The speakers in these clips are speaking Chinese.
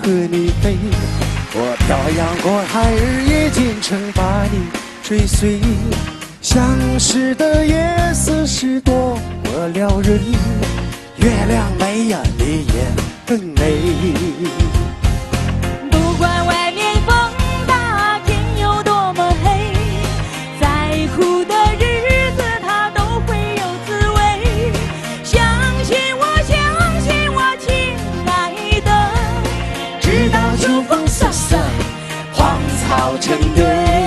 和你飞。我漂洋过海，日夜兼程把你追随。相识的夜色是多么撩人，月亮美呀，你也更美。 不管外面风大，天有多么黑，在乎的日子它都会有滋味。相信我，亲爱的，直到秋风飒飒，荒草成堆。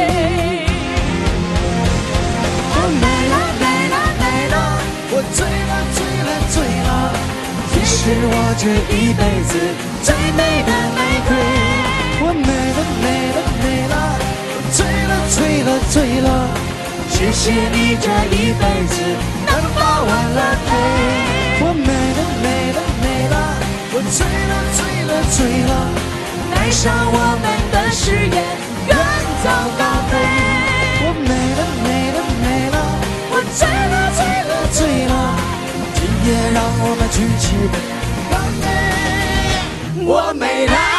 是我这一辈子最美的玫瑰。我美了，美了，美了，醉了。谢谢你这一辈子能把我了陪。我美了，美了，美了，我醉了。 带上我们的誓言，远走高飞。 我美了，美了，美了， 我醉了。 今夜让我们举起。我美了。